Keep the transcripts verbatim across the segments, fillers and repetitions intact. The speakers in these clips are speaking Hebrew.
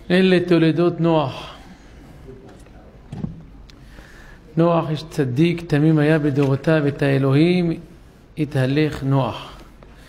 אלה תולדות נוח. נוח איש צדיק, תמים היה בדורותיו, את האלוהים התהלך נוח.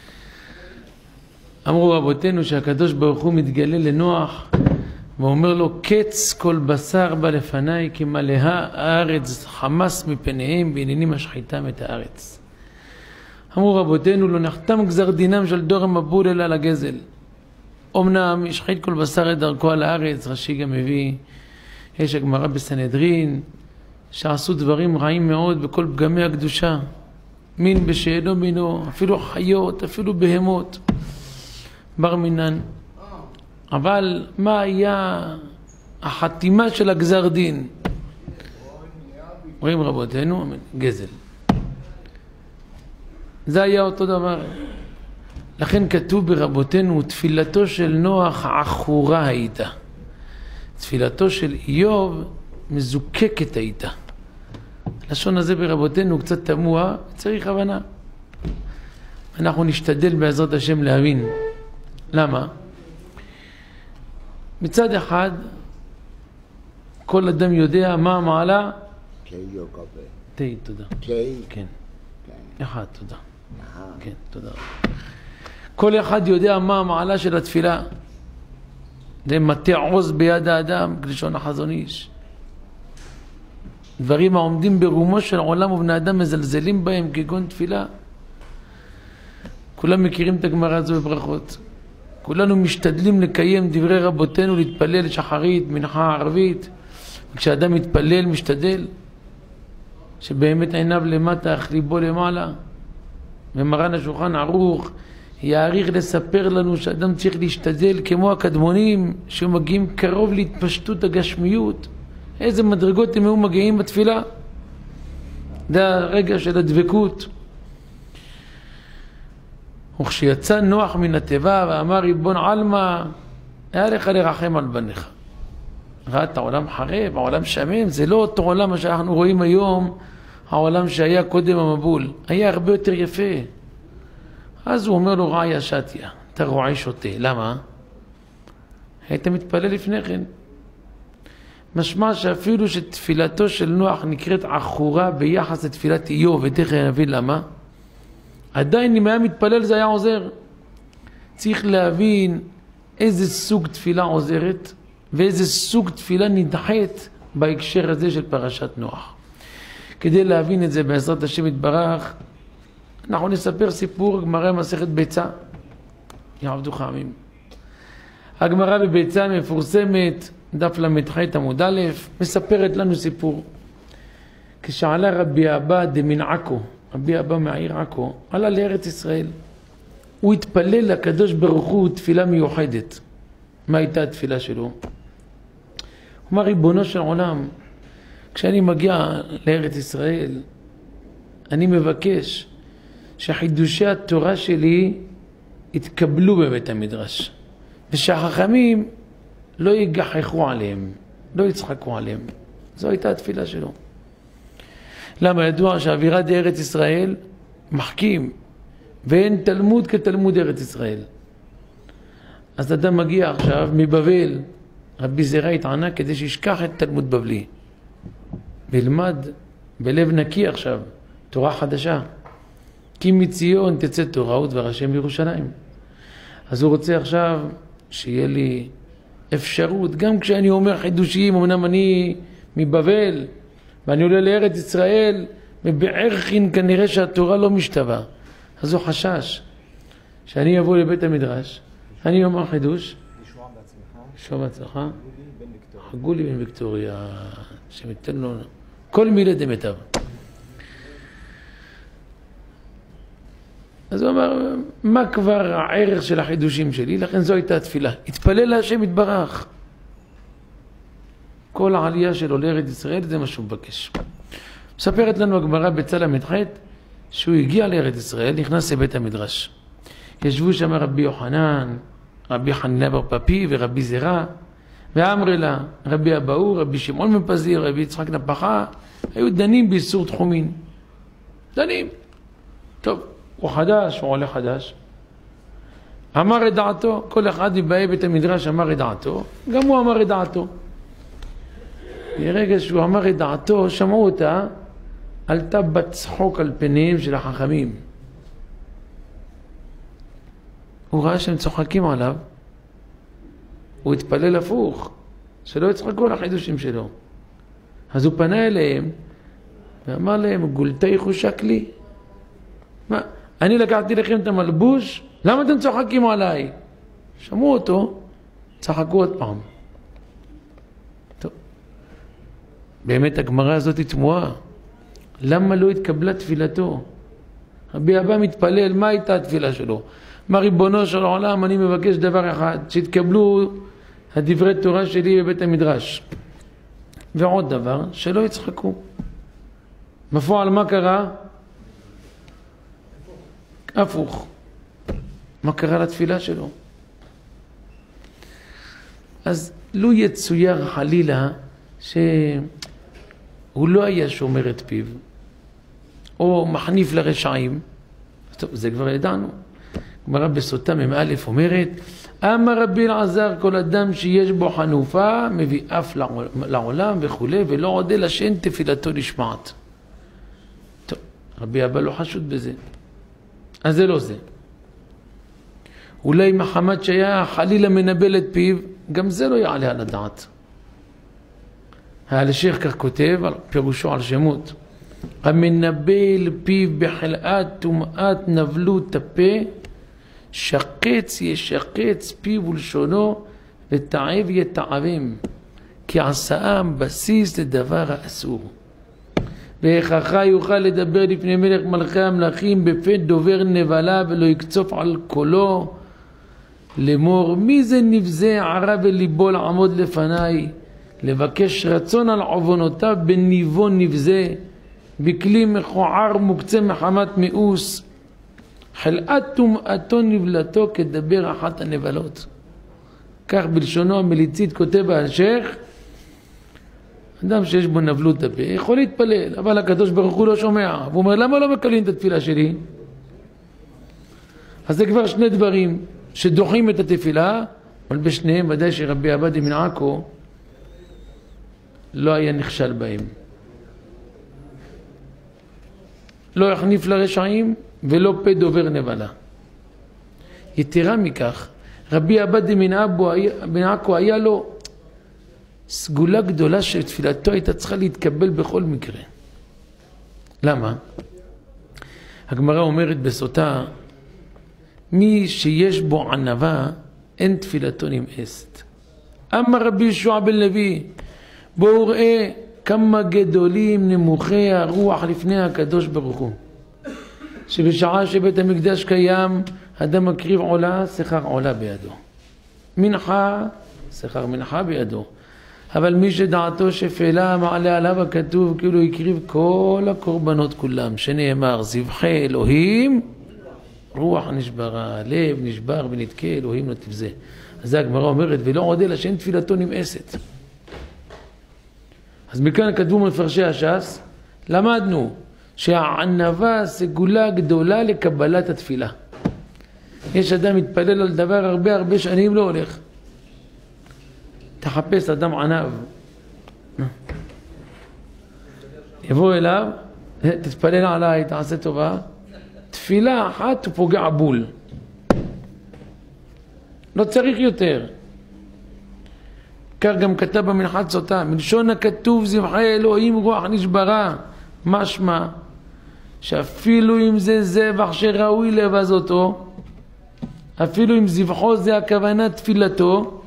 אמרו רבותינו שהקדוש ברוך הוא מתגלה לנוח ואומר לו, קץ כל בשר בא לפניי, כי מלאה הארץ חמס מפניהם בעניינים השחיתם את הארץ. אמרו רבותינו, לא נחתם גזר דינם של דור המבול אלא לגזל. אמנם ישחית כל בשר את דרכו על הארץ, רש"י גם מביא, יש הגמרא בסנהדרין, שעשו דברים רעים מאוד בכל פגמי הקדושה, מין בשאינו מינו, אפילו חיות, אפילו בהמות, בר מינן. אבל מה היה החתימה של הגזר דין? אומרים רבותינו, גזל. זה היה אותו דבר. לכן כתוב ברבותינו, תפילתו של נוח עכורה הייתה. תפילתו של איוב מזוקקת הייתה. לשון הזה ברבותינו קצת תמוה, צריך הבנה. אנחנו נשתדל בעזרת השם להבין. למה? מצד אחד, כל אדם יודע מה המעלה? תהי, תודה. כן. אחד, תודה. כן, תודה. כל אחד יודע מה המעלה של התפילה. זה מטה עוז ביד האדם, כלשון החזון איש. דברים העומדים ברומו של עולם ובני אדם מזלזלים בהם כגון תפילה. כולם מכירים את הגמרא הזו בברכות. כולנו משתדלים לקיים דברי רבותינו, להתפלל שחרית, מנחה ערבית. וכשאדם מתפלל, משתדל שבאמת עיניו למטה, אך ליבו למעלה. ומרן השולחן ערוך יעריך לספר לנו שאדם צריך להשתדל כמו הקדמונים שמגיעים קרוב להתפשטות הגשמיות. איזה מדרגות הם היו מגיעים בתפילה. זה הרגע של הדבקות. וכשיצא נוח מן התיבה ואמר ריבון עלמא, היה לך לרחם על בניך. ראה את העולם חרב, העולם שמם, זה לא אותו עולם שאנחנו רואים היום, העולם שהיה קודם המבול, היה הרבה יותר יפה. אז הוא אומר לו, רעיה שתיה, אתה רועה שותה. למה? היית מתפלל לפני כן. משמע שאפילו שתפילתו של נוח נקראת עכורה ביחס לתפילת איוב, ותכף נבין למה, עדיין אם היה מתפלל זה היה עוזר. צריך להבין איזה סוג תפילה עוזרת ואיזה סוג תפילה נדחית בהקשר הזה של פרשת נוח. כדי להבין את זה בעזרת השם יתברך, אנחנו נספר סיפור גמרא מסכת ביצה. יעבדוך עמים. הגמרא בביצה מפורסמת, דף למ"ח עמוד א', מספרת לנו סיפור. כשעלה רבי אבא דמן עכו, רבי אבא מהעיר עכו, עלה לארץ ישראל. הוא התפלל לקדוש ברוך הוא תפילה מיוחדת. מה הייתה התפילה שלו? הוא אמר, ריבונו של עולם, כשאני מגיע לארץ ישראל, אני מבקש שחידושי התורה שלי יתקבלו בבית המדרש, ושהחכמים לא יגחכו עליהם, לא יצחקו עליהם. זו הייתה התפילה שלו. למה? ידוע שהאווירה בארץ ישראל מחכים, ואין תלמוד כתלמוד ארץ ישראל. אז אדם מגיע עכשיו מבבל, רבי זירא התענה כדי שישכח את תלמוד בבלי, וילמד בלב נקי עכשיו תורה חדשה. כי מציון תצא תורה ודבר השם בירושלים. אז הוא רוצה עכשיו שיהיה לי אפשרות, גם כשאני אומר חידושים, אמנם אני מבבל ואני עולה לארץ ישראל, ובערכין כנראה שהתורה לא משתווה. אז הוא חשש שאני אבוא לבית המדרש, אני אומר חידוש, ישועה בעצמך, ישועה בעצמך, חגולי בן ויקטוריה, שמתן לו כל מילה דמיטב. אז הוא אמר, מה כבר הערך של החידושים שלי? לכן זו הייתה התפילה. התפלל להשם יתברך. כל העלייה שלו לארץ ישראל זה מה שהוא מבקש. מספרת לנו הגמרא בצל המ"ח שהוא הגיע לארץ ישראל, נכנס לבית המדרש. ישבו שם רבי יוחנן, רבי חנינא בר פפי ורבי זירא, ואמרלה, רבי אבאו, רבי שמעון מפזיר, רבי יצחק נפחה, היו דנים באיסור תחומין. דנים. טוב, הוא חדש, הוא עולה חדש. אמר את דעתו, כל אחד מבאי בית המדרש אמר את דעתו, גם הוא אמר את דעתו. ברגע שהוא אמר את דעתו, שמעו אותה, עלתה בצחוק על פניהם של החכמים. הוא ראה שהם צוחקים עליו, הוא התפלל הפוך, שלא יצחקו על החידושים שלו. אז הוא פנה אליהם, ואמר להם, גולתי חושק לי? מה, אני לקחתי לכם את המלבוש? למה אתם צוחקים עליי? שמעו אותו, צחקו עוד פעם. טוב. באמת הגמרא הזאת היא תמוהה. למה לא התקבלה תפילתו? רבי אבא מתפלל, מה הייתה התפילה שלו? מה ריבונו של העולם, אני מבקש דבר אחד, שהתקבלו הדברי תורה שלי בבית המדרש. ועוד דבר, שלא יצחקו. בפועל מה קרה? הפוך. מה קרה לתפילה שלו? אז לא יצויר חלילה שהוא לא היה שומר את פיו, או מחניף לרשעים. טוב, זה כבר ידענו. גמרא בסוטה מ"א אומרת, אמר רבי אלעזר, כל אדם שיש בו חנופה מביא אף לעולם וכו', ולא עודה אלא שאין תפילתו נשמעת. טוב, רבי אבא לא חשוד בזה. אז זה לא זה. אולי מחמד שהיה חלילה מנבל את פיו, גם זה לא יעלה על הדעת. האלשיך כך כותב, פירושו על שמות, המנבל פיו בחלאת טומאת נבלות הפה, שקץ ישקץ פיו ולשונו, ותעב יתעבם, כי עשאם בסיס לדבר האסור. והכרחה יוכל לדבר לפני מלך מלכי המלכים בפה דובר נבלה, ולא יקצוף על קולו, לאמור מי זה נבזה ערה וליבו לעמוד לפניי, לבקש רצון על עוונותיו בניבו נבזה, בכלי מכוער מוקצה מחמת מאוס, חלאת טומאתו נבלתו כדבר אחת הנבלות. כך בלשונו המליצית כותב האלשיך, אדם שיש בו נבלות הפה יכול להתפלל, אבל הקדוש ברוך הוא לא שומע. הוא אומר, למה לא מקבלים את התפילה שלי? אז זה כבר שני דברים שדוחים את התפילה, אבל בשניהם ודאי שרבי עבדי מן עכו לא היה נכשל בהם. לא יחניף לרשעים ולא פה דובר נבלה. יתרה מכך, רבי עבדי מן עכו היה לו סגולה גדולה שתפילתו הייתה צריכה להתקבל בכל מקרה. למה? הגמרא אומרת בסוטה, מי שיש בו ענווה אין תפילתו נמאסת. אמר רבי יהושע בן לוי, בואו ראה כמה גדולים נמוכי הרוח לפני הקדוש ברוך הוא, שבשעה שבית המקדש קיים אדם מקריב עולה, שכר עולה בידו, מנחה, שכר מנחה בידו. אבל מי שדעתו שפלה מעלה עליו הכתוב כאילו הקריב כל הקורבנות כולם, שנאמר זבחי אלוהים, רוח נשברה, לב נשבר ונתקה, אלוהים לא תבזה. אז זה הגמרא אומרת, ולא עוד אלא שאין תפילתו נמאסת. אז מכאן כתבו מפרשי הש"ס, למדנו שהענווה סגולה גדולה לקבלת התפילה. יש אדם מתפלל על דבר הרבה הרבה שנים לא הולך. תחפש אדם ענב, יבוא אליו, תתפלל עליי, תעשה טובה, תפילה אחת הוא פוגע בול, לא צריך יותר. כך גם כתב במנחת סוטה, מלשון הכתוב זבחי אלוהים רוח נשברה, משמע שאפילו אם זה זבח שראוי לבזותו, אפילו אם זבחו זה הכוונה תפילתו,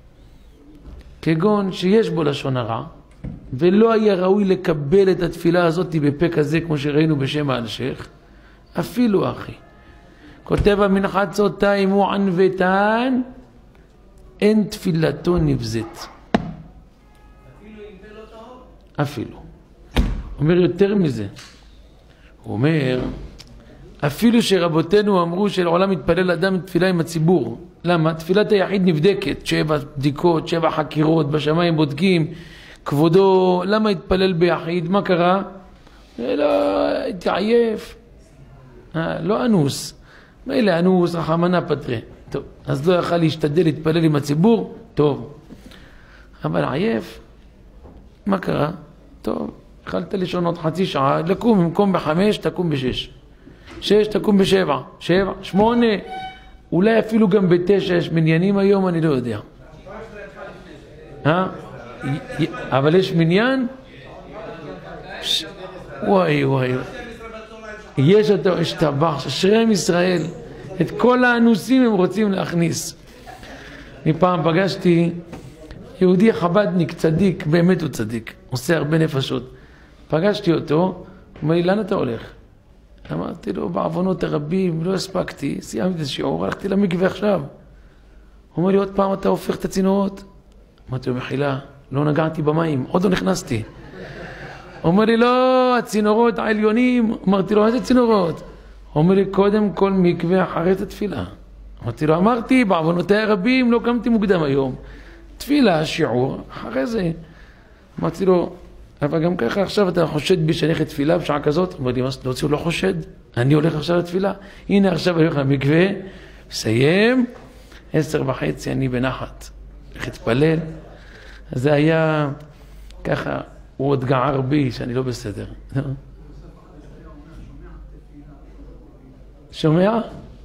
כגון שיש בו לשון הרע, ולא היה ראוי לקבל את התפילה הזאת בפה כזה כמו שראינו בשם האלשיך, אפילו אחי. כותב המנחת סוטה, אם הוא ענוותן, אין תפילתו נבזית. אפילו אם פה לא טוב? אפילו. אומר יותר מזה. הוא אומר, אפילו שרבותינו אמרו שלעולם מתפלל אדם תפילה עם הציבור. למה? תפילת היחיד נבדקת, שבע בדיקות, שבע חקירות, בשמיים בודקים, כבודו, למה התפלל ביחיד? מה קרה? לא, התעייף. אה, לא אנוס. מילא אנוס, רחמנה פטרה. טוב. אז לא יכל להשתדל להתפלל עם הציבור, טוב. אבל עייף, מה קרה? טוב, יכלת לישון עוד חצי שעה, לקום במקום בחמש, תקום בשש. שש, תקום בשבע, שבע, שמונה, אולי אפילו גם בתשע, יש מניינים היום, אני לא יודע. אה? אבל יש מניין? וואי וואי. יש אותו, יש טבח, שרם ישראל, את כל האנוסים הם רוצים להכניס. אני פעם פגשתי יהודי חבדניק, צדיק, באמת הוא צדיק, עושה הרבה נפשות. פגשתי אותו, הוא אומר לי, לאן אתה הולך? אמרתי לו, בעוונות הרבים, לא הספקתי, סיימתי את השיעור, הלכתי למקווה עכשיו. הוא אומר לי, עוד פעם אתה הופך את הצינורות? אמרתי לו, מחילה, לא נגעתי במים, עוד לא נכנסתי. הוא אומר לי, לא, הצינורות העליונים. אמרתי לו, איזה צינורות? הוא אומר לי, קודם כל מקווה אחרי את התפילה. אמרתי לו, אמרתי, בעוונותיי הרבים, לא קמתי מוקדם היום. תפילה, שיעור, אחרי זה. אמרתי לו, אבל גם ככה עכשיו אתה חושד בי שאני הולך לתפילה בשעה כזאת? הוא אומר לי, לא רוצה, הוא לא חושד. אני הולך עכשיו לתפילה. הנה עכשיו אני הולך למקווה, מסיים, עשר וחצי, אני בנחת. הולך להתפלל. אז זה היה ככה, הוא עוד גער בי שאני לא בסדר. שומע?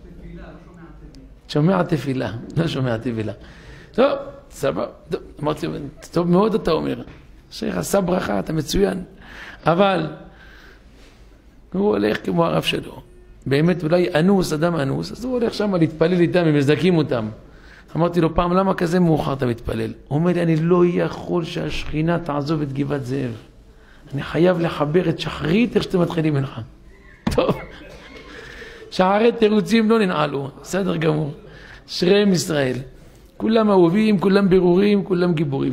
שומע תפילה, לא שומע תפילה. טוב, סבבה, אמרתי, טוב מאוד אתה אומר. שייך עשה ברכה, אתה מצוין. אבל הוא הולך כמו הרב שלו. באמת אולי אנוס, אדם אנוס, אז הוא הולך שם להתפלל איתם, הם מזדקים אותם. אמרתי לו פעם, למה כזה מאוחר אתה מתפלל? הוא אומר לי, אני לא יכול שהשכינה תעזוב את גבעת זאב. אני חייב לחבר את שחרית איך שאתם מתחילים ממך. טוב. שערי תירוצים לא ננעלו, בסדר גמור. שרם ישראל. כולם אהובים, כולם ברורים, כולם גיבורים.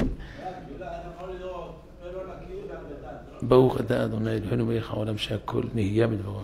ברוך אתה אדוני אלוהינו מלך העולם שהכל נהיה בדברו.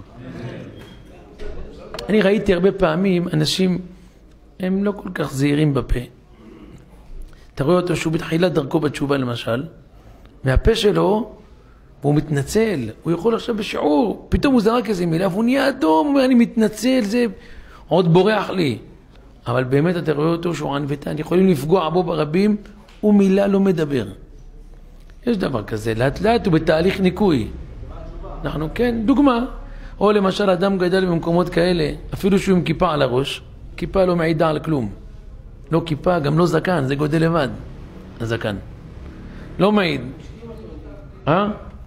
אני ראיתי הרבה פעמים אנשים הם לא כל כך זהירים בפה. אתה רואה אותו שהוא בתחילת דרכו בתשובה למשל, מהפה שלו והוא מתנצל, הוא יכול עכשיו בשיעור, פתאום הוא זרק איזה מילה והוא נהיה אדום, הוא אומר אני מתנצל, זה עוד בורח לי. אבל באמת אתה רואה אותו שהוא ענוותן, יכולים לפגוע בו ברבים, הוא מילה לא מדבר. יש דבר כזה, לאט לאט הוא בתהליך ניקוי. אנחנו כן, דוגמה. או למשל אדם גדל במקומות כאלה, אפילו שהוא עם כיפה על הראש, כיפה לא מעידה על כלום. לא כיפה, גם לא זקן, זה גודל לבד, הזקן. לא מעיד. אה?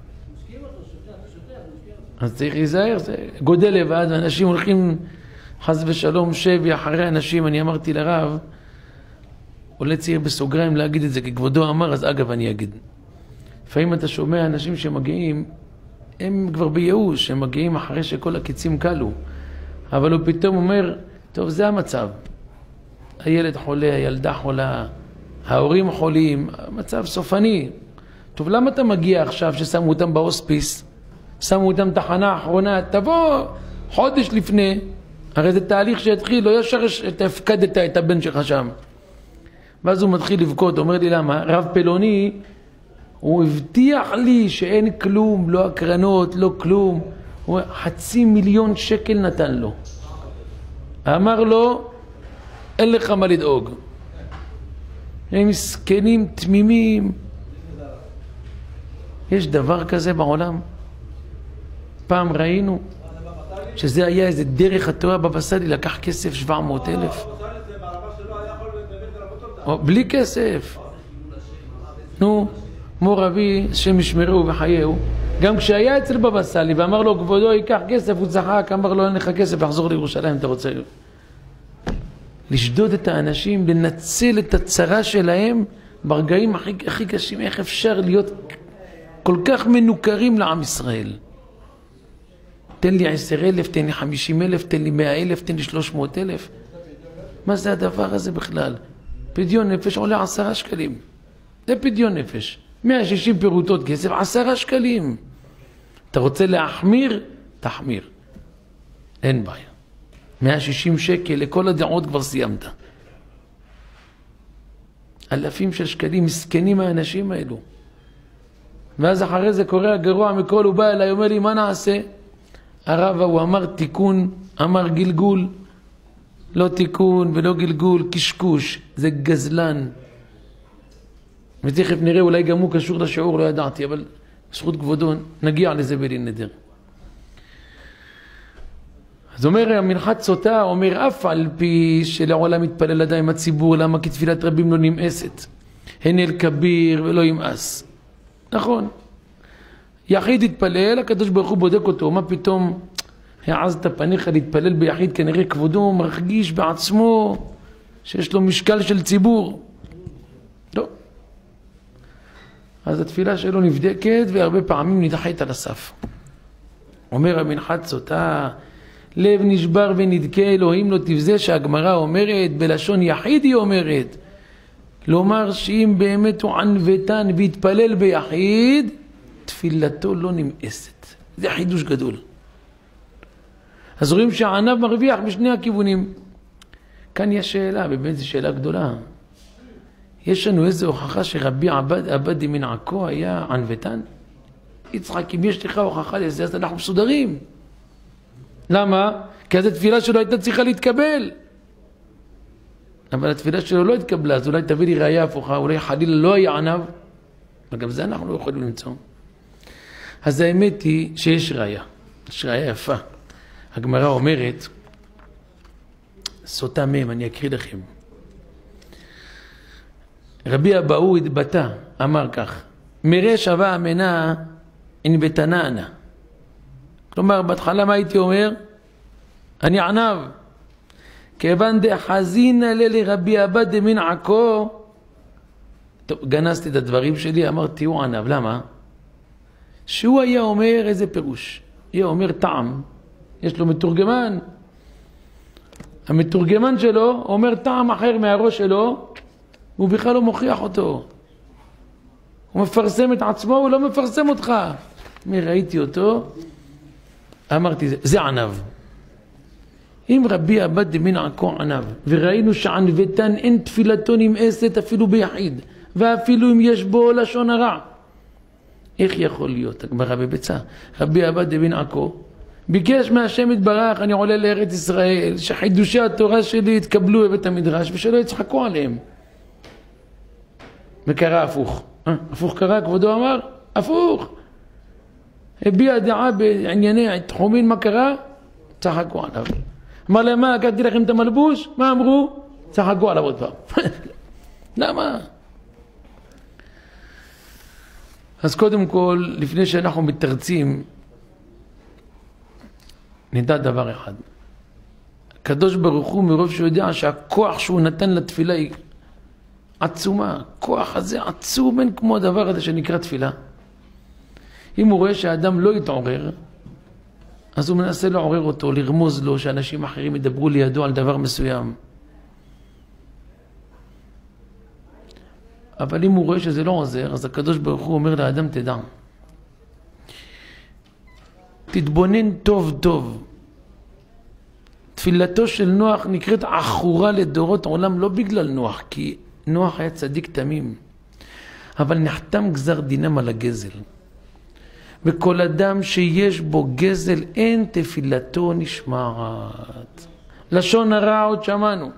אז צריך להיזהר, זה גודל לבד, ואנשים הולכים חס ושלום שבי אחרי אנשים. אני אמרתי לרב, עולה צעיר בסוגריים להגיד את זה, כי כבודו אמר, אז אגב אני אגיד. לפעמים אתה שומע אנשים שמגיעים, הם כבר בייאוש, הם מגיעים אחרי שכל הקיצים קלו. אבל הוא פתאום אומר, טוב, זה המצב. הילד חולה, הילדה חולה, ההורים חולים, המצב סופני. טוב, למה אתה מגיע עכשיו ששמו אותם בהוספיס? שמו אותם תחנה האחרונה, תבוא חודש לפני, הרי זה תהליך שהתחיל, לא ישר תפקדת את הבן שלך שם. ואז הוא מתחיל לבכות, אומר לי למה? רב פלוני, הוא הבטיח לי שאין כלום, לא הקרנות, לא כלום. הוא חצי מיליון שקל נתן לו. אמר לו, אין לך מה לדאוג. הם מסכנים תמימים. יש דבר כזה בעולם? פעם ראינו שזה היה איזה דרך התורה. בבא סאלי לקח כסף שבע מאות אלף. בלי כסף. נו, מו רבי שמשמרו וחייהו. גם כשהיה אצל בבא סאלי ואמר לו כבודו ייקח כסף, הוא צחק, אמר לו אין לך כסף, לחזור לירושלים, אתה רוצה לשדוד את האנשים, לנצל את הצרה שלהם ברגעים הכי, הכי קשים. איך אפשר להיות כל כך מנוכרים לעם ישראל? תן לי עשר אלף, תן לי חמישים אלף, תן לי מאה אלף, תן לי שלוש מאות אלף. מה זה הדבר הזה בכלל? פדיון נפש עולה עשרה שקלים. זה פדיון נפש. מאה ושישים פירוטות כסף, עשרה שקלים. אתה רוצה להחמיר? תחמיר. אין בעיה. מאה ושישים שקל, לכל הדעות כבר סיימת. אלפים של שקלים, מסכנים האנשים האלו. ואז אחרי זה קורא הגרוע מכל, הוא בא אליי, אומר לי, מה נעשה? הרב הוא אמר תיקון, אמר גלגול. לא תיקון ולא גלגול, קשקוש, זה גזלן. ותכף נראה, אולי גם הוא קשור לשיעור, לא ידעתי, אבל זכות כבודו, נגיע לזה בלי נדר. אז אומר המנחת סוטה, אומר אף על פי שלעולם מתפלל עדיין הציבור, למה כי תפילת רבים לא נמאסת. הן אל כביר ולא ימאס. נכון. יחיד התפלל, הקדוש ברוך הוא בודק אותו, מה פתאום העזת פניך להתפלל ביחיד, כנראה כבודו מרגיש בעצמו שיש לו משקל של ציבור. לא. אז התפילה שלו נבדקת והרבה פעמים נדחית על הסף. אומר המנחת סוטה, לב נשבר ונדכה אלוהים לא תבזה, שהגמרא אומרת, בלשון יחיד היא אומרת, לומר שאם באמת הוא ענוותן והתפלל ביחיד, תפילתו לא נמאסת. זה חידוש גדול. אז רואים שהענב מרוויח בשני הכיוונים. כאן יש שאלה, באמת זו שאלה גדולה. יש לנו איזו הוכחה שרבי עבד, עבד מן עכו היה ענוותן? יצחק, אם יש לך הוכחה לזה, אז אנחנו מסודרים. למה? כי אז התפילה שלו הייתה צריכה להתקבל. אבל התפילה שלו לא התקבלה, אז אולי תביא לי ראייה הפוכה, אולי חלילה לא היה ענב. וגם זה אנחנו לא יכולים למצוא. אז האמת היא שיש ראייה. יש ראייה יפה. הגמרא אומרת, סוטה מהם, אני אקריא לכם. רבי אבאו התבטא, אמר כך, מראה שווה אמנה אין בתננה. כלומר, בהתחלה מה הייתי אומר? אני ענב. כיוון דחזינא לרבי עבד מן עכו, טוב, גנסתי את הדברים שלי, אמרתי הוא ענב. למה? שהוא היה אומר איזה פירוש. היה אומר טעם. יש לו מתורגמן. המתורגמן שלו אומר טעם אחר מהראש שלו, הוא בכלל לא מוכיח אותו. הוא מפרסם את עצמו, הוא לא מפרסם אותך. מי ראיתי אותו? אמרתי, זה, זה ענב. אם רבי עבד מן עכו ענב, וראינו שענוותן אין תפילתו נמאסת אפילו ביחיד, ואפילו אם יש בו לשון הרע. איך יכול להיות? הגמרא בביצה. רבי עבד מן עכו ביקש מהשם יתברך, אני עולה לארץ ישראל, שחידושי התורה שלי יתקבלו בבית המדרש, ושלא יצחקו עליהם. וקרה הפוך. אה, הפוך קרה, כבודו אמר? הפוך. הביע דעה בענייני תחומין, מה קרה? צחקו עליו. אמר להם, מה, הקדתי לכם את המלבוש? מה אמרו? צחקו עליו עוד פעם. למה? אז קודם כל, לפני שאנחנו מתרצים, נדע דבר אחד. הקדוש ברוך הוא מרוב שהוא יודע שהכוח שהוא נתן לתפילה היא עצומה. הכוח הזה עצום, אין כמו הדבר הזה שנקרא תפילה. אם הוא רואה שהאדם לא יתעורר, אז הוא מנסה לעורר אותו, לרמוז לו שאנשים אחרים ידברו לידו על דבר מסוים. אבל אם הוא רואה שזה לא עוזר, אז הקדוש ברוך הוא אומר לאדם, תדע. תתבונן טוב טוב. תפילתו של נוח נקראת עכורה לדורות עולם, לא בגלל נוח, כי נוח היה צדיק תמים. אבל נחתם גזר דינם על הגזל. וכל אדם שיש בו גזל, אין תפילתו נשמעת. לשון הרע עוד שמענו.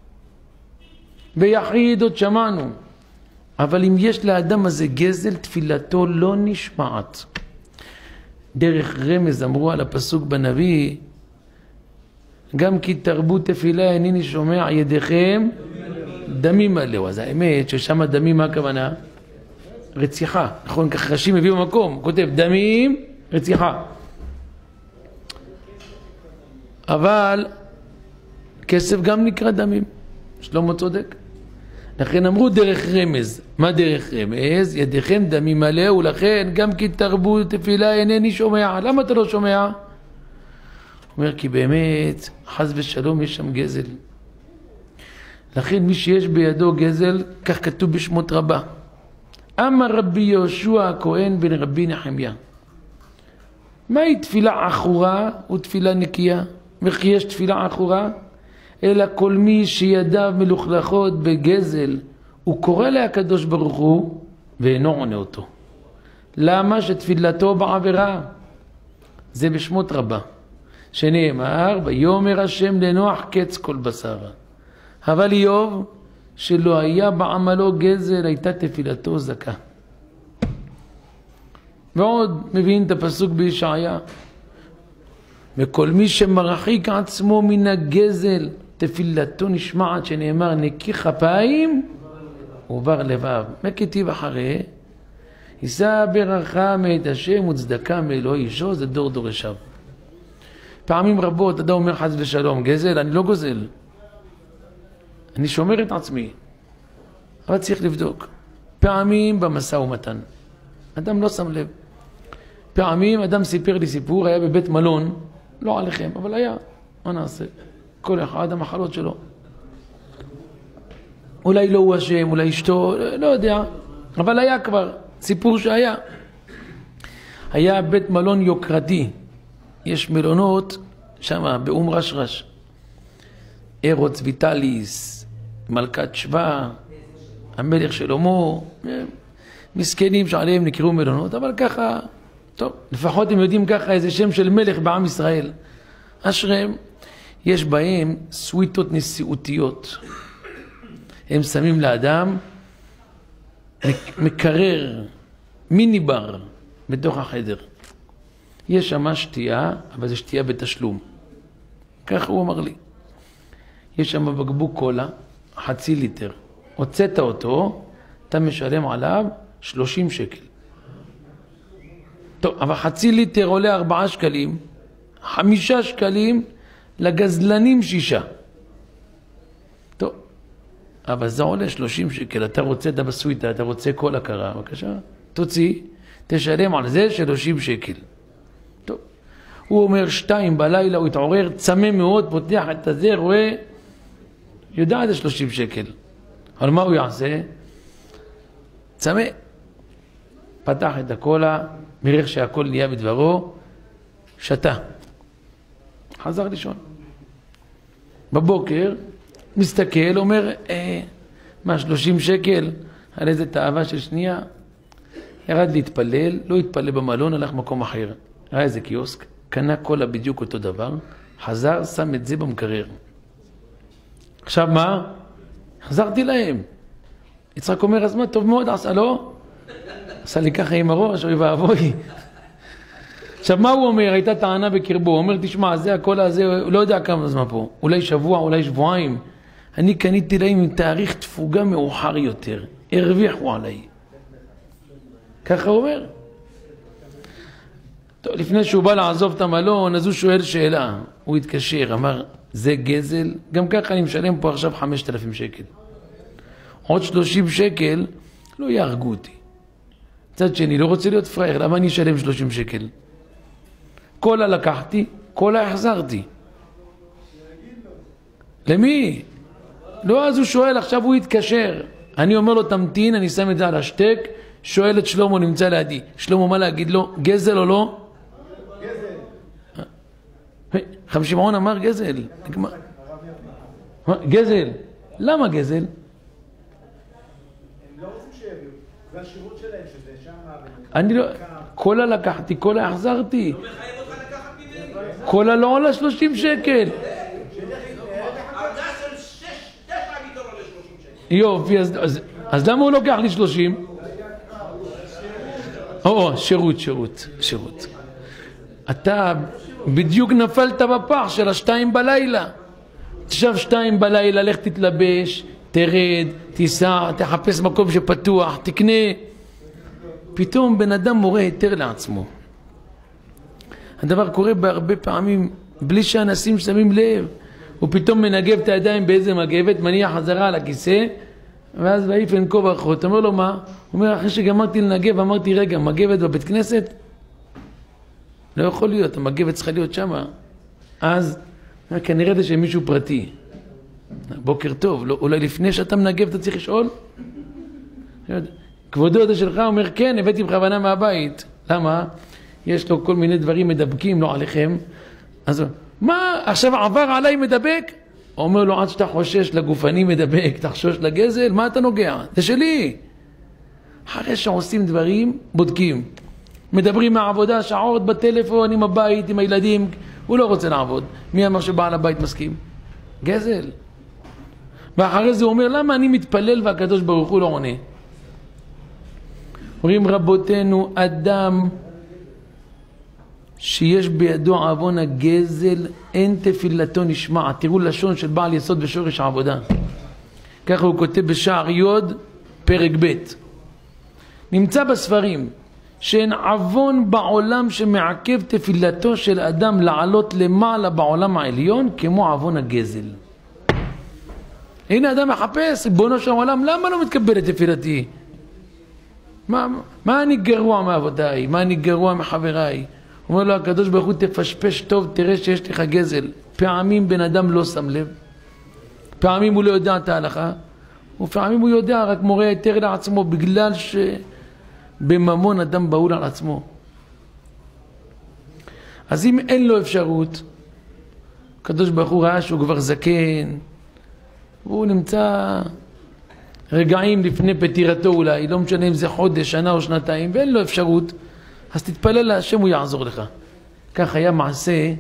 ביחיד עוד שמענו. אבל אם יש לאדם הזה גזל, תפילתו לא נשמעת. דרך רמז אמרו על הפסוק בנביא, גם כי תרבו תפילה אינני שומע ידיכם דמים מלאו. אז האמת ששם דמים מה הכוונה? רציחה. נכון, כך רש"י מביא במקום, הוא כותב דמים, רציחה. אבל כסף גם נקרא דמים. שלמה צודק. לכן אמרו דרך רמז. מה דרך רמז? ידיכם דמים מלאו, ולכן גם כי תרבו תפילה אינני שומע. למה אתה לא שומע? הוא אומר כי באמת חס ושלום יש שם גזל. לכן מי שיש בידו גזל, כך כתוב בשמות רבה. אמר רבי יהושע הכהן בן רבי נחמיה. מהי תפילה עכורה ותפילה נקייה? וכי יש תפילה עכורה? אלא כל מי שידיו מלוכלכות בגזל, הוא קורא לה הקדוש ברוך הוא ואינו עונה אותו. למה? שתפילתו בעבירה. זה בשמות רבה. שנאמר, ויאמר השם לנוח קץ כל בשר. אבל איוב, שלא היה בעמלו גזל, הייתה תפילתו זכה. ועוד מבין את הפסוק בישעיה, וכל מי שמרחיק עצמו מן הגזל, תפילתו נשמעת, שנאמר, נקי כפיים ובר לבב. מה כתיב אחרי? יישא ברכה מאת השם וצדקה מאלוהי אישו, זה דור דורשיו. פעמים רבות אדם אומר חס ושלום, גזל, אני לא גוזל. אני שומר את עצמי. אבל צריך לבדוק. פעמים במשא ומתן. אדם לא שם לב. פעמים אדם סיפר לי סיפור, היה בבית מלון, לא עליכם, אבל היה. מה נעשה? כל אחד המחלות שלו. אולי לא הוא אשם, אולי אשתו, לא יודע. אבל היה כבר סיפור שהיה. היה בית מלון יוקרתי. יש מלונות שם באום רשרש. ארוץ ויטליס, מלכת שבא, המלך שלמה, מסכנים שעליהם נקראו מלונות, אבל ככה, טוב, לפחות הם יודעים ככה איזה שם של מלך בעם ישראל. אשריהם, יש בהם סוויטות נשיאותיות. הם שמים לאדם מקרר, מיני בר, בתוך החדר. יש שם שתייה, אבל זה שתייה בתשלום. ככה הוא אמר לי. יש שם בקבוק קולה, חצי ליטר. הוצאת אותו, אתה משלם עליו שלושים שקל. טוב, אבל חצי ליטר עולה ארבעה שקלים, חמישה שקלים לגזלנים שישה. טוב, אבל זה עולה שלושים שקל. אתה רוצה את הבסוויטה, אתה רוצה קולה קרה, בבקשה, תוציא, תשלם על זה שלושים שקל. טוב, הוא אומר שתיים בלילה, הוא התעורר, צמא מאוד, פותח את הזה, רואה, יודע את שלושים שקל. אבל מה הוא יעשה? צמא. פתח את הקולה, מריח שהכל נהיה בדברו, שתה. חזר לישון. בבוקר, מסתכל, אומר, אה, מה, שלושים שקל? על איזה תאווה של שנייה? ירד להתפלל, לא התפלל במלון, הלך מקום אחר. ראה איזה קיוסק, קנה קולה בדיוק אותו דבר, חזר, שם את זה במקרר. עכשיו מה? חזרתי להם. יצחק אומר, אז מה, טוב מאוד, עשה לא? עשה לי ככה עם הראש, אוי ואבוי. עכשיו מה הוא אומר? הייתה טענה בקרבו, הוא אומר, תשמע, זה הקולה הזה, הוא לא יודע כמה זמן פה, אולי שבוע, אולי שבועיים. אני קניתי להם עם תאריך תפוגה מאוחר יותר, הרוויחו עליי. ככה הוא אומר. טוב, לפני שהוא בא לעזוב את המלון, אז הוא שואל שאלה, הוא התקשר, אמר, זה גזל? גם ככה אני משלם פה עכשיו חמשת אלפים שקל. עוד שלושים שקל, לא יהרגו אותי. צד שני, לא רוצה להיות פראייר, למה אני אשלם שלושים שקל? קולה לקחתי, קולה החזרתי. למי? לא, אז הוא שואל, עכשיו הוא יתקשר. אני אומר לו, תמתין, אני שם את זה על השטק, שואל את שלמה, נמצא לידי. שלמה, מה להגיד לו? גזל או לא? גזל. חב שמעון אמר גזל. גזל. למה גזל? הם לא רוצים שיביאו. זה השירות שלהם שזה שם. אני לא... קולה לקחתי, קולה החזרתי. לא מחייב אותך לקחת ממני. קולה לא עולה שלושים שקל. ארגז של שש, תשע ליטר עולה שלושים שקל. יופי, אז למה הוא לוקח לי שלושים? או, שירות, שירות, שירות. אתה בדיוק נפלת בפח של השתיים בלילה. עכשיו שתיים בלילה, לך תתלבש, תרד, תיסע, תחפש מקום שפתוח, תקנה. פתאום בן אדם מורה היתר לעצמו. הדבר קורה בהרבה פעמים בלי שאנשים שמים לב. הוא פתאום מנגב את הידיים באיזה מגבת, מניח חזרה על הכיסא, ואז ואיפן כה ברכות. אתה אומר לו מה? הוא אומר, אחרי שגמרתי לנגב, אמרתי, רגע, מגבת בבית כנסת? לא יכול להיות, המגבת צריכה להיות שמה. אז כנראה זה שמישהו פרטי. בוקר טוב, לא, אולי לפני שאתה מנגב אתה צריך לשאול? כבודו הזה שלך אומר, כן, הבאתי בכוונה מהבית. למה? יש לו כל מיני דברים מדבקים, לא עליכם. אז מה, עכשיו עבר עליי מדבק? הוא אומר לו, עד שאתה חושש לגופני מדבק, תחשוש לגזל, מה אתה נוגע? זה שלי. אחרי שעושים דברים, בודקים. מדברים מהעבודה, שעות בטלפון, עם הבית, עם הילדים, הוא לא רוצה לעבוד. מי אמר שבעל הבית מסכים? גזל. ואחרי זה הוא אומר, למה אני מתפלל והקדוש ברוך הוא לא עונה? אומרים רבותינו, אדם שיש בידו עוון הגזל, אין תפילתו נשמע. תראו לשון של בעל יסוד בשורש העבודה. ככה הוא כותב בשער יוד, פרק ב'. נמצא בספרים שאין עוון בעולם שמעכב תפילתו של אדם לעלות למעלה בעולם העליון כמו עוון הגזל. הנה אדם מחפש, ריבונו של העולם, למה לא מתקבל את תפילתי? מה, מה אני גרוע מעבודיי? מה אני גרוע מחבריי? אומר לו הקדוש ברוך הוא, תפשפש טוב, תראה שיש לך גזל. פעמים בן אדם לא שם לב, פעמים הוא לא יודע את ההלכה, ופעמים הוא יודע, רק מורה יותר לעצמו, בגלל שבממון אדם בהול על עצמו. אז אם אין לו אפשרות, הקדוש ברוך הוא ראה שהוא כבר זקן, והוא נמצא רגעים לפני פטירתו אולי, לא משנה אם זה חודש, שנה או שנתיים, ואין לו אפשרות, אז תתפלל להשם, הוא יעזור לך. כך היה מעשה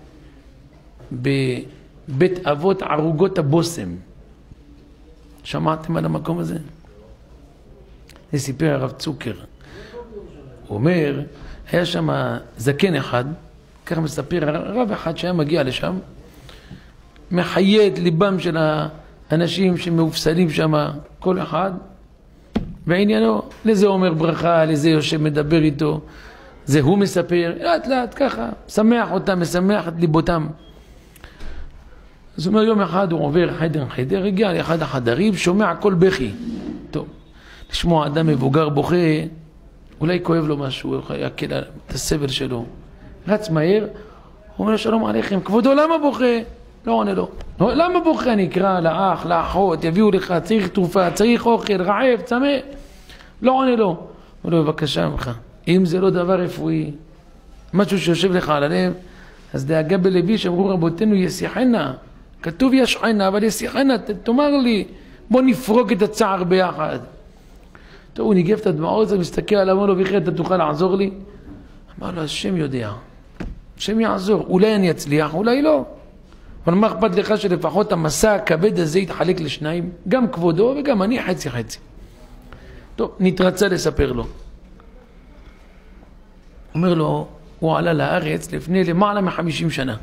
בבית אבות ערוגות הבוסם. שמעתם על המקום הזה? זה סיפר הרב צוקר. הוא אומר, היה שם זקן אחד, כך מספר הרב אחד שהיה מגיע לשם, מחיה את ליבם של האנשים שמאופסלים שם, כל אחד, בעניינו, לזה אומר ברכה, לזה יושב מדבר איתו, זה הוא מספר, לאט לאט ככה, שמח אותם, משמח את ליבותם. אז הוא אומר, יום אחד הוא עובר חדר חדר, הגיע לאחד החדרים, שומע כל בכי. טוב, לשמוע אדם מבוגר בוכה, אולי כואב לו משהו, הוא יקל את הסבל שלו. רץ מהר, הוא אומר, שלום עליכם, כבודו, למה בוכה? לא עונה לו. למה בוכה? אני אקרא לאח, לאחות, יביאו לך, צריך תרופה, צריך אוכל, רעב, צמא. לא עונה לו. הוא אומר, בבקשה ממך, אם זה לא דבר רפואי, משהו שיושב לך על הלב, אז דאגה בלבי שאמרו רבותינו, ישיחנה. כתוב ישחנה, אבל ישיחנה, תאמר לי, בוא נפרוק את הצער ביחד. טוב, הוא ניגב את הדמעות, זה מסתכל עליו, אמר לו, בכלל אתה תוכל לעזור לי? אמר לו, השם יודע, השם יעזור, אולי אני אצליח, אולי לא. אבל מה אכפת לך שלפחות המסע הכבד הזה יתחלק לשניים, גם כבודו וגם אני חצי חצי. טוב, נתרצה לספר לו. אומר לו, הוא עלה לארץ לפני למעלה מחמישים שנה.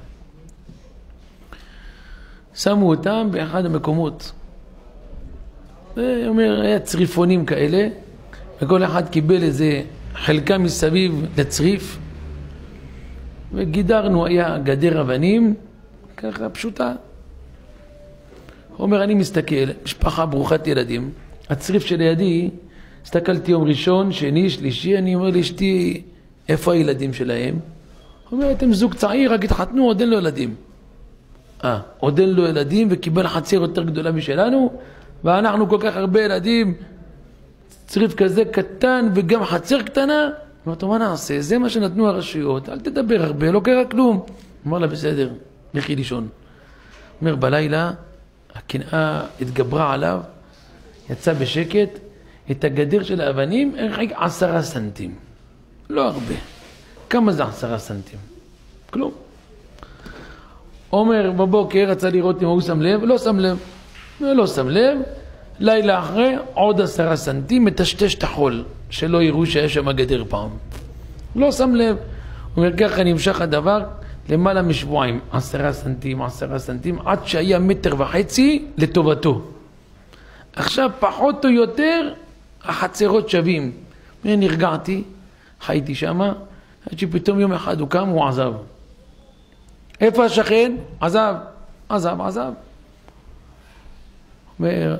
שמו אותם באחד המקומות. הוא אומר, היה צריפונים כאלה, וכל אחד קיבל איזה חלקה מסביב לצריף, וגידרנו, היה גדר אבנים, ככה פשוטה. הוא אומר, אני מסתכל, משפחה ברוכת ילדים, הצריף שלידי, הסתכלתי יום ראשון, שני, שלישי, אני אומר לאשתי, איפה הילדים שלהם? הוא אומר, אתם זוג צעיר, רק התחתנו, עוד אין לו ילדים. אה, עוד אין לו ילדים, וקיבל חצר יותר גדולה משלנו, ואנחנו כל כך הרבה ילדים, צריף כזה קטן, וגם חצר קטנה. אמרתי, מה נעשה? זה מה שנתנו הרשויות, אל תדבר הרבה, לא קרה כלום. אמר לה, בסדר, לכי לישון. אומר, בלילה, הקנאה התגברה עליו, יצא בשקט, את הגדר של האבנים, הרחיק עשרה סנטים. לא הרבה. כמה זה עשרה סנטים? כלום. אומר, בבוקר רצה לראות אם הוא שם לב, לא שם לב. לא שם לב, לילה אחרי, עוד עשרה סנטים, מטשטש את החול, שלא יראו שיש שם הגדר פעם. לא שם לב. הוא אומר, ככה נמשך הדבר, למעלה משבועיים, עשרה סנטים, עשרה סנטים, עד שהיה מטר וחצי לטובתו. עכשיו פחות או יותר, החצרות שווים. נרגעתי, חייתי שמה, עד שפתאום יום אחד הוא קם, הוא עזב. איפה השכן? עזב, עזב, עזב. אומר,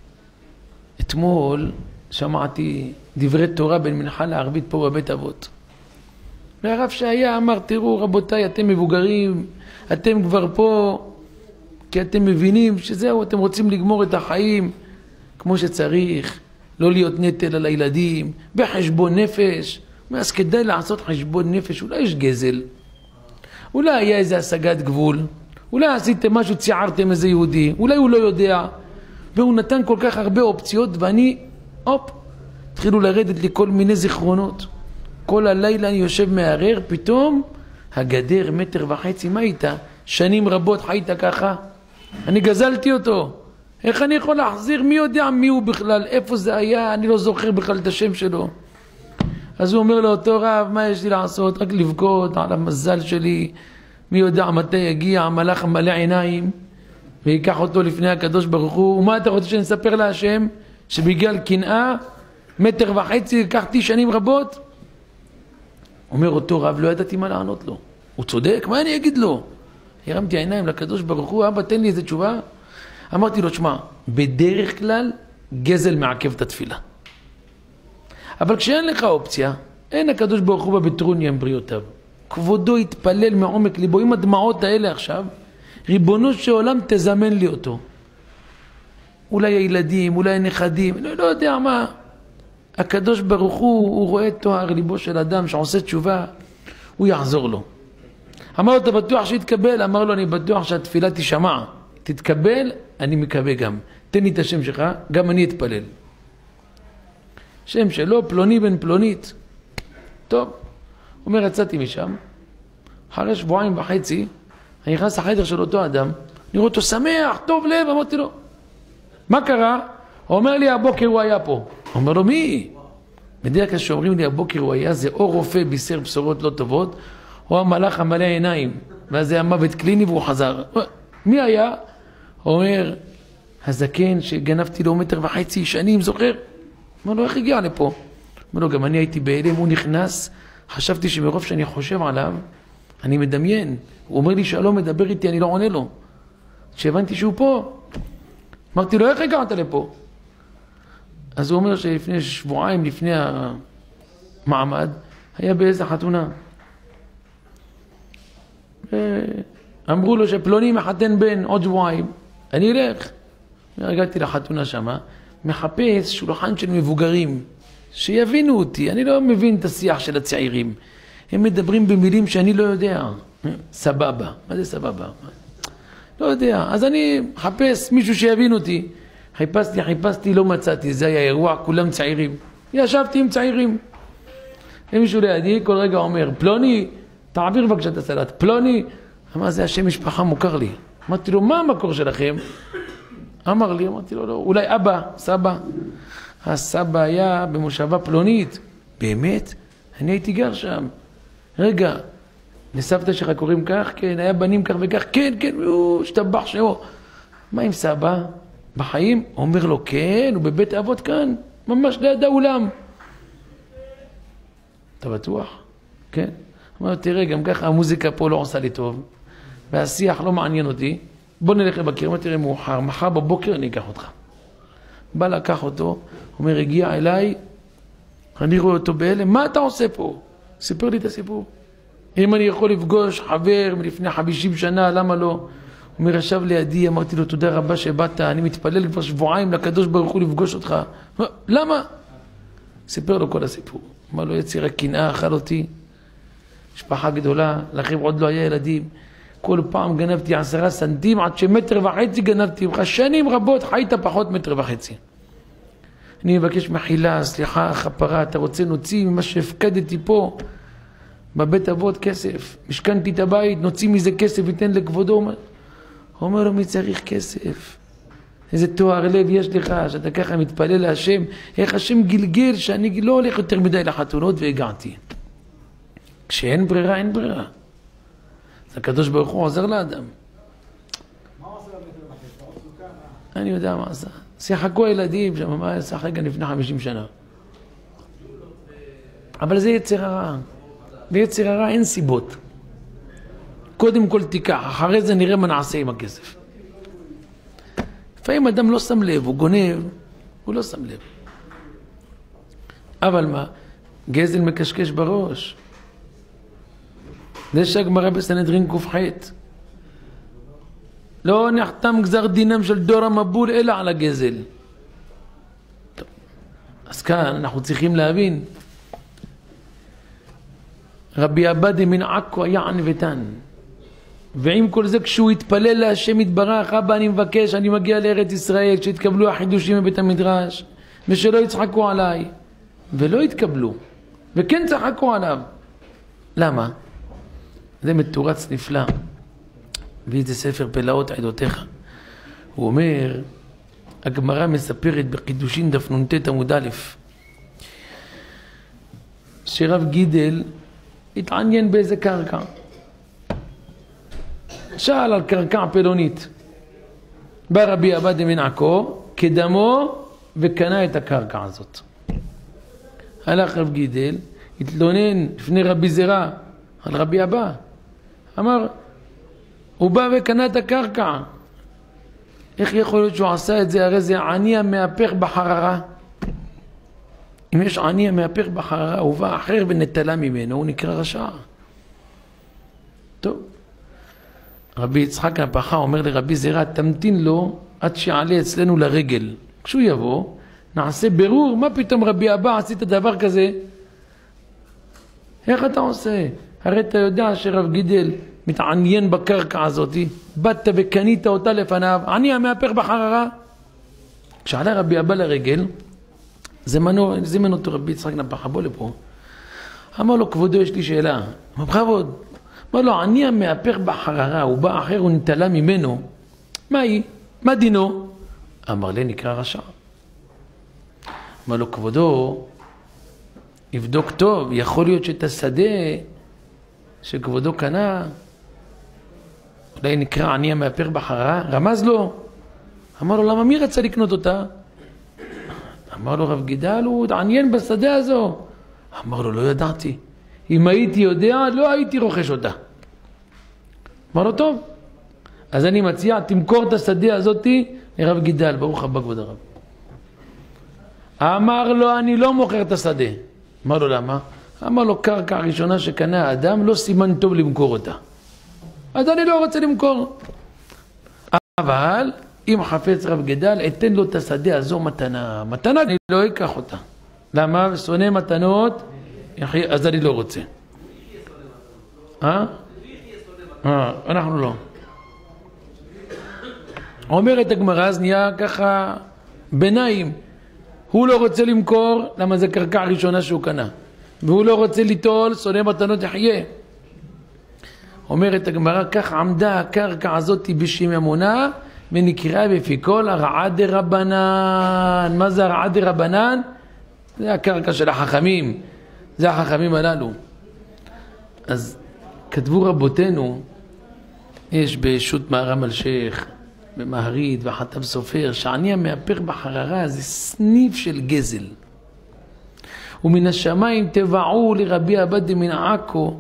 אתמול שמעתי דברי תורה בין מנחה לערבית פה בבית אבות. והרב שהיה אמר, תראו רבותיי, אתם מבוגרים, אתם כבר פה, כי אתם מבינים שזהו, אתם רוצים לגמור את החיים כמו שצריך, לא להיות נטל על הילדים, בחשבון נפש. אז כדאי לעשות חשבון נפש, אולי יש גזל, אולי היה איזה השגת גבול, אולי עשיתם משהו, ציערתם איזה יהודי, אולי הוא לא יודע, והוא נתן כל כך הרבה אופציות, ואני, הופ, התחילו לרדת לי כל מיני זיכרונות. כל הלילה אני יושב מערער, פתאום הגדר מטר וחצי, מה איתה? שנים רבות חיית ככה? אני גזלתי אותו. איך אני יכול להחזיר? מי יודע מי הוא בכלל? איפה זה היה? אני לא זוכר בכלל את השם שלו. אז הוא אומר לאותו רב, מה יש לי לעשות? רק לבכות על המזל שלי. מי יודע מתי יגיע המלאך המלא עיניים ויקח אותו לפני הקדוש ברוך הוא. ומה אתה רוצה שנספר להשם? שבגלל קנאה מטר וחצי לקחתי שנים רבות? אומר אותו רב, לא ידעתי מה לענות לו. הוא צודק, מה אני אגיד לו? הרמתי העיניים לקדוש ברוך הוא, אבא תן לי איזה תשובה. אמרתי לו, תשמע, בדרך כלל גזל מעכב את התפילה. אבל כשאין לך אופציה, אין הקדוש ברוך הוא בטרוניה עם בריאותיו. כבודו יתפלל מעומק ליבו, עם הדמעות האלה עכשיו, ריבונו של עולם תזמן לי אותו. אולי הילדים, אולי הנכדים, לא, לא יודע מה. הקדוש ברוך הוא, הוא רואה תואר ליבו של אדם שעושה תשובה, הוא יחזור לו. אמר לו, אתה בטוח שיתקבל? אמר לו, אני בטוח שהתפילה תשמע. תתקבל, אני מקווה גם. תן לי את השם שלך, גם אני אתפלל. שם שלו, פלוני בן פלונית. טוב, אומר, יצאתי משם. אחרי שבועיים וחצי, אני נכנס לחדר של אותו אדם, אני רואה אותו שמח, טוב לב, אמרתי לו, מה קרה? הוא אומר לי, הבוקר הוא היה פה. אומר לו, מי? בדרך כלל שאומרים לי, הבוקר הוא היה, זה או רופא בישר בשורות לא טובות, או המלאך המלא עיניים, ואז זה המוות קליני והוא חזר. מי היה? הוא אומר, הזקן שגנבתי לו מטר וחצי שנים, זוכר? אומר לו, איך הגיע לפה? אומר לו, גם אני הייתי בהלם, הוא נכנס, חשבתי שמרוב שאני חושב עליו, אני מדמיין. הוא אומר לי, שלום, מדבר איתי, אני לא עונה לו. כשהבנתי שהוא פה, אמרתי לו, איך הגעת לפה? אז הוא אומר שלפני שבועיים, לפני המעמד, היה באיזה חתונה. אמרו לו שפלוני מחתן בן עוד שבועיים. אני אלך. הגעתי לחתונה שמה, מחפש שולחן של מבוגרים, שיבינו אותי. אני לא מבין את השיח של הצעירים. הם מדברים במילים שאני לא יודע. סבבה. מה זה סבבה? לא יודע. אז אני מחפש מישהו שיבין אותי. חיפשתי, חיפשתי, לא מצאתי. זה היה אירוע, כולם צעירים. ישבתי עם צעירים. ומישהו לידי כל רגע אומר, פלוני, תעביר בבקשה את הסלט. פלוני, אמר, זה השם משפחה מוכר לי. אמרתי לו, מה המקור שלכם? אמר לי, אמרתי לו, לא, אולי אבא, סבא. הסבא היה במושבה פלונית. באמת? אני הייתי גר שם. רגע, לסבתא שלך קוראים כך? כן, היה בנים כך וכך? כן, כן, הוא השתבח שהוא. מה עם סבא? בחיים? אומר לו, כן, הוא בבית אבות כאן. ממש ליד האולם. אתה בטוח? כן. אמר, תראה, גם ככה המוזיקה פה לא עושה לי טוב. והשיח לא מעניין אותי. בוא נלך לבקר, מה תראה מאוחר. מחר בבוקר אני אקח אותך. בא לקח אותו, אומר, הגיע אליי, אני רואה אותו בהלם, מה אתה עושה פה? סיפר לי את הסיפור. אם אני יכול לפגוש חבר מלפני חמישים שנה, למה לא? הוא אומר, ישב לידי, אמרתי לו, תודה רבה שבאת, אני מתפלל כבר שבועיים לקדוש ברוך הוא לפגוש אותך. למה? סיפר לו כל הסיפור. אמר לו, יציר הקנאה אכל אותי, משפחה גדולה, לכם עוד לא היה ילדים. כל פעם גנבתי עשרה סנטים, עד שמטר וחצי גנבתי ממך. שנים רבות חיית פחות מטר וחצי. אני מבקש מחילה, סליחה, חפרה, אתה רוצה נוציא ממה שהפקדתי פה, בבית אבות כסף. משכנתי את הבית, נוציא מזה כסף, ייתן לכבודו. הוא אומר לו, מי צריך כסף? איזה תואר לב יש לך, שאתה ככה מתפלל להשם. איך השם גלגל שאני לא הולך יותר מדי לחתונות והגעתי. כשאין ברירה, אין ברירה. אז הקדוש ברוך הוא עוזר לאדם. מה עושה במטר וחצי? עוד סוכה? אני יודע מה עשה. שיחקו הילדים שם, מה עשה רגע לפני חמישים שנה. אבל זה יצר הרע. ביצר הרע אין סיבות. קודם כל תיקח, אחרי זה נראה מה נעשה עם הכסף. לפעמים אדם לא שם לב, הוא גונב, הוא לא שם לב. אבל מה? גזל מקשקש בראש. זה שהגמרא בסנהדרין ק"ח. לא נחתם גזר דינם של דור המבול אלא על הגזל. טוב. אז כאן אנחנו צריכים להבין. רבי עבדי מן עכו היה ענוותן. ועם כל זה כשהוא התפלל להשם יתברך, אבא אני מבקש, אני מגיע לארץ ישראל, כשהתקבלו החידושים בבית המדרש, ושלא יצחקו עליי. ולא התקבלו. וכן צחקו עליו. למה? זה מתורץ נפלא. ואיזה ספר פלאות עדותיך. הוא אומר, הגמרא מספרת בחידושין דף נ"ט עמוד א', שרב גידל התעניין באיזה קרקע. שאל על קרקע פלונית. בא רבי אבא דמן עכו, כדמו, וקנה את הקרקע הזאת. הלך רב גידל, התלונן לפני רבי זרע על רבי אבא. אמר, הוא בא וקנה את הקרקע. איך יכול להיות שהוא עשה את זה? הרי זה עני המהפך בחררה. אם יש עני המהפך בחררה, הוא בא אחר ונטלה ממנו, הוא נקרא רשע. טוב. רבי יצחק הפחה אומר לרבי זרע, תמתין לו עד שיעלה אצלנו לרגל. כשהוא יבוא, נעשה ברור, מה פתאום רבי אבא עשית דבר כזה? איך אתה עושה? הרי אתה יודע שרב גידל מתעניין בקרקע הזאת, באת וקנית אותה לפניו, עני המהפך בחררה. כשעלה רבי אבא לרגל, זימן אותו רבי יצחק נפחה, בוא לפה. אמר לו, כבודו, יש לי שאלה. אמר, בכבוד. אמר לו, עני המהפך בחררה, הוא בא אחר, הוא נטלה ממנו. מה היא? מה דינו? אמר לי, נקרא רשע. אמר לו, כבודו, יבדוק טוב, יכול להיות שאת השדה שכבודו קנה, אולי נקרא עני המהפך בחררה, רמז לו. אמר לו, למה מי רצה לקנות אותה? אמר לו, רב גידל, הוא התעניין בשדה הזו. אמר לו, לא ידעתי. אם הייתי יודע, לא הייתי רוכש אותה. אמר לו, טוב. אז אני מציע, תמכור את השדה הזאת לרב גידל, ברוך הבא כבוד הרב. אמר לו, אני לא מוכר את השדה. אמר לו, למה? אמר לו, קרקע הראשונה שקנה האדם, לא סימן טוב למכור אותה. אז אני לא רוצה למכור. אבל, אם חפץ רב גידל, אתן לו את השדה הזו מתנה. מתנה, אני לא אקח אותה. למה? שונא מתנות, אז אני לא רוצה. אה? אה, אנחנו לא. אומרת הגמרא, אז נהיה ככה ביניים. הוא לא רוצה למכור, למה זה קרקע ראשונה שהוא קנה. והוא לא רוצה ליטול, שונא מתנות יחיה. אומרת הגמרא, כך עמדה הקרקע הזאת בשיממונה, ונקרא בפי כל הרעה דרבנן. מה זה הרעה דרבנן? זה הקרקע של החכמים. זה החכמים הללו. אז כתבו רבותינו, יש בשו"ת מהר"ם אלשיך, במהר"ד וחטב סופר, שעני המהפך בחררה זה סניף של גזל. ומן השמיים תבעו לרבי אבא דמן עכו.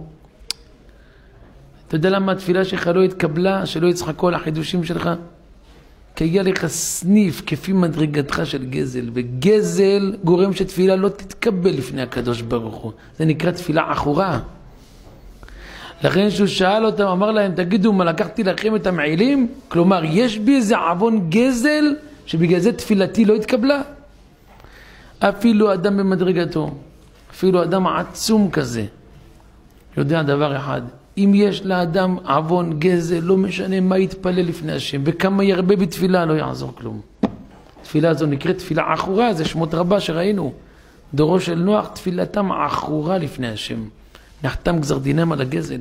אתה יודע למה התפילה שלך לא התקבלה, שלא יצחקו על החידושים שלך? כי היה לך סניף כפי מדרגתך של גזל, וגזל גורם שתפילה לא תתקבל לפני הקדוש ברוך הוא. זה נקרא תפילה עכורה. לכן שהוא שאל אותם, אמר להם, תגידו, מה לקחתי לכם את המעילים? כלומר, יש בי איזה עוון גזל, שבגלל זה תפילתי לא התקבלה? אפילו אדם במדרגתו, אפילו אדם עצום כזה, יודע דבר אחד, אם יש לאדם עוון גזל, לא משנה מה יתפלל לפני השם, וכמה ירבה בתפילה, לא יעזור כלום. תפילה הזו נקראת תפילה עכורה, זה שמות רבה שראינו. דורו של נוח, תפילתם עכורה לפני השם. נחתם גזר דינם על הגזל.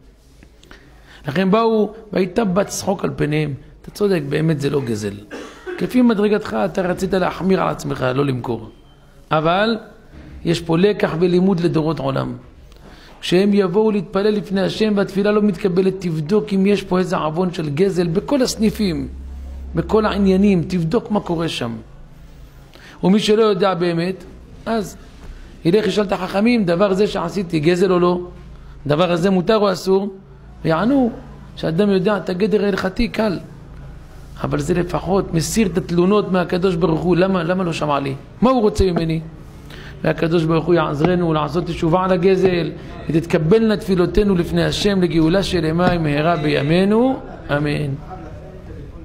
לכן באו, והייתה בת צחוק על פניהם. אתה צודק, באמת זה לא גזל. כפי מדרגתך, אתה רצית להחמיר על עצמך, לא למכור. אבל יש פה לקח ולימוד לדורות עולם. כשהם יבואו להתפלל לפני השם והתפילה לא מתקבלת, תבדוק אם יש פה איזה עוון של גזל בכל הסניפים, בכל העניינים, תבדוק מה קורה שם. ומי שלא יודע באמת, אז ילך ישאל את החכמים, דבר זה שעשיתי גזל או לא, דבר הזה מותר או אסור, ויענו שאדם יודע את הגדר ההלכתי קל, אבל זה לפחות מסיר את התלונות מהקדוש ברוך הוא. למה? למה לא שמע לי? מה הוא רוצה ממני? והקדוש ברוך הוא יעזרנו לעשות תשובה על הגזל, ותתקבלנה תפילותינו לפני השם לגאולה שלמה מהרה בימינו, אמן.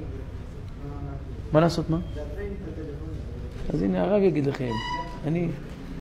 מה לעשות? מה? אז הנה הרב יגיד לכם, אני